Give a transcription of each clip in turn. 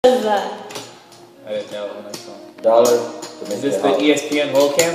What is that? I didn't know the next one. Dollar. Is this the ESPN roll cam?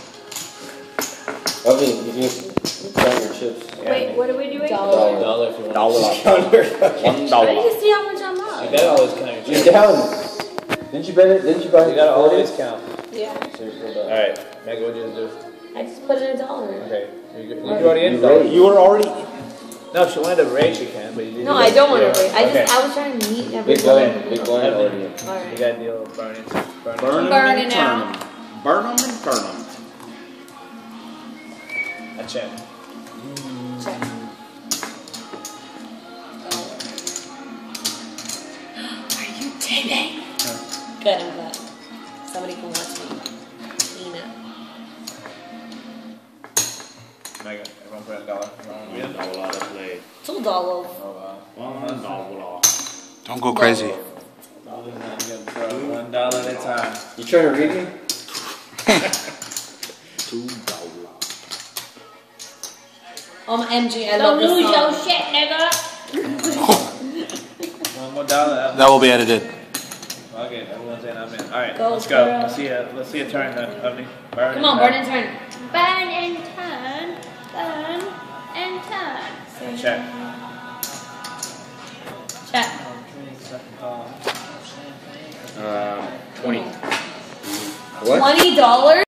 I mean, you can count your chips. Wait, what are we doing? Dollar if you want. $1. I need to see how much I'm up. You gotta always count your You're chips. down. Didn't you bet it? Didn't you buy it? You gotta always count. Yeah. So you're still down. Alright, Meg, what did you do? I just put in $1. Okay. You're already in dollar. You were already. No, if she wanted to raise, she can, but you didn't. No, I don't want to wait. I Okay. was trying to meet everyone. Big blind already. You Alright. got a deal of burning. Burning out. Burn them and burn them. I check. Check. Are you kidding? Good, I'm glad. Somebody can watch me. Nina. Megan, everyone put in $1. $1 to play. $2. Oh wow. $1. Don't go crazy. $1 at a time. You trying to read me? $2. MG, I love this song. Don't lose your shit, nigga. One more dollar. That will be edited. Okay, everyone's in. I'm in. All right, Go, let's go. girl. Let's see a turn of me. Burn Come on, burn and turn. Burn and turn. Burn and turn. Check. Check. 20. What? $20?